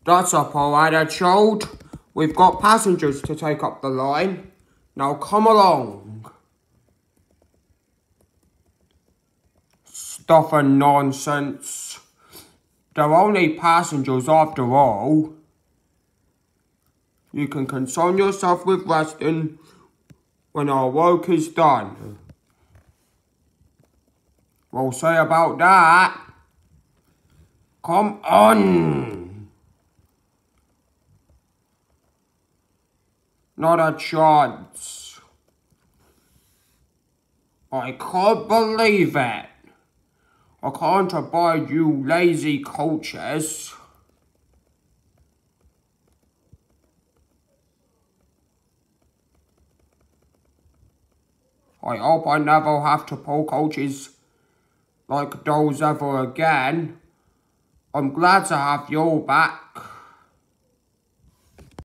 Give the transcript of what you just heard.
That's a poor attitude. We've got passengers to take up the line. Now come along. Stuff and nonsense. They're only passengers after all. You can concern yourself with resting when our work is done. We'll see about that. Come on. Not a chance. I can't believe it. I can't abide you lazy coaches. I hope I never have to pull coaches like those ever again. I'm glad to have you back.